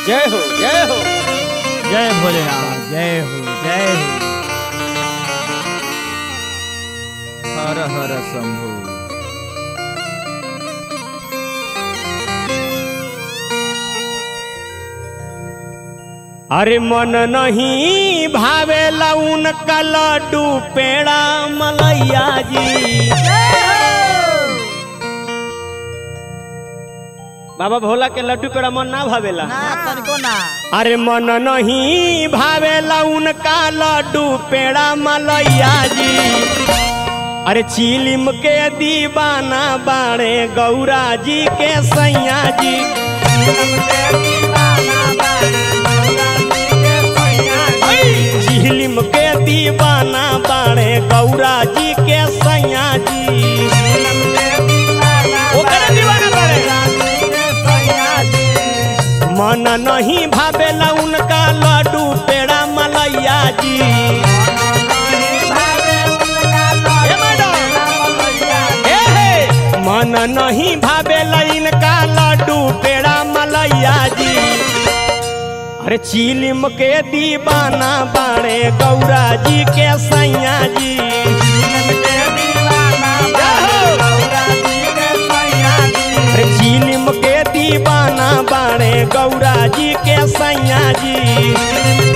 जय हो जय हो जय भोलेनाथ जय हो जय हो। हर हर शंभु। अरे मन नहीं भावेला उनका लड्डू पेड़ा मलैया जी। बाबा भोला के लड्डू पेड़ा मन ना भावेला ना तनिको ना। अरे मन नहीं भावेला उनका लड्डू पेड़ा मलैया जी। अरे चिलिम के दीवाना बाड़े गौरा जी के सैया जी। चिलिम के दीवाना बाड़े गौरा जी के सैया जी। मन नहीं भावेला उनका लड्डू पेड़ा मलैया जी। मन नहीं भावेला इनका लड्डू पेड़ा मलैया जी। अरे चिलिम के दीवाना बाड़े गौरा जी के सैया जी। अरे चिलिम के दीवाना बाड़े गौरा जी के सैया जी।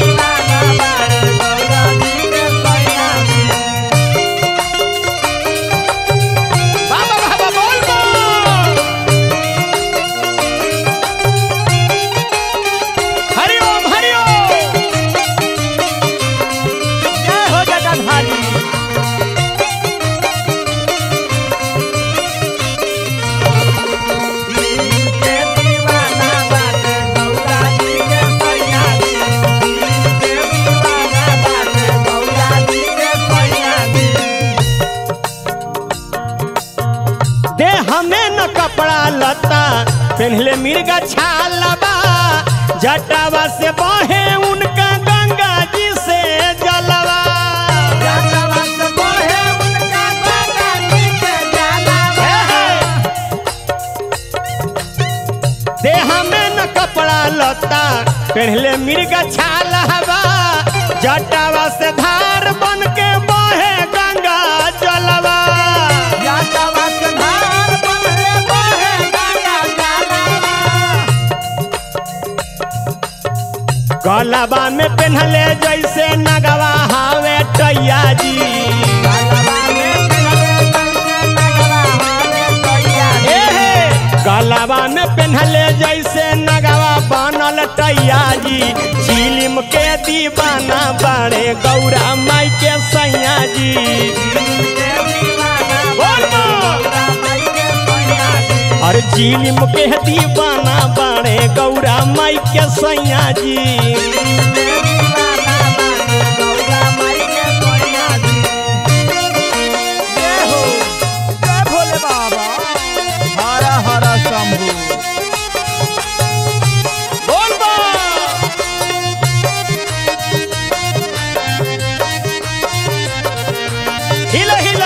कपड़ा लता पहले मिर्गा छालबा जटावा से बहे उनका गंगा जी से जलवा। देह में न कपड़ा लता पहले मिर्गा छालबा जटावा से धार बन के बहे गंगा जलवा। गलबा में पहनले जैसे नगवा हावे टैया जी। गलबा में पहनले जैसे नगवा बनल टैया जी। चिलिम के दीवाना बाड़े गौरा माई के सैया जी। और चिलिम के दीवाना बाड़े गौरा माई के सैया जी। जय हो जय भोले बाबा। हर हर शंभु। बोल बा हिला हिला।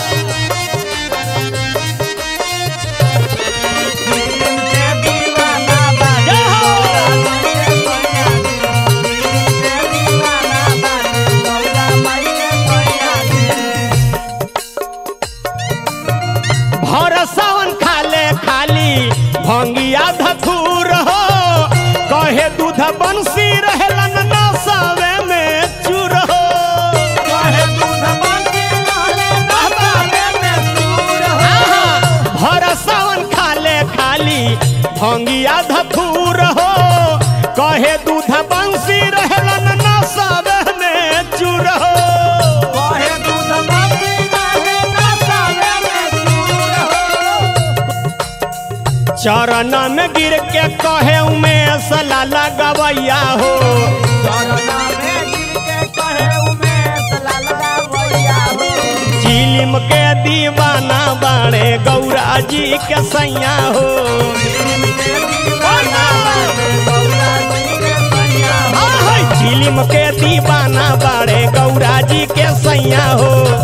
सावन खाले खाली भंगिया धथूर हो कहे दूध बंसी रहेलन नसावे में चूर हो। भर सावन खाले खाली भंगिया धथूर हो कहे दूध बंसी रहेलन नसावे में चूर हो। चरण में गिर के कहे उमेश लाला गवैया हो। चिलिम के दीवाना बाड़े गौरा जी के सैया हो। चिलिम के दीवाना बाड़े गौरा जी के सैया हो।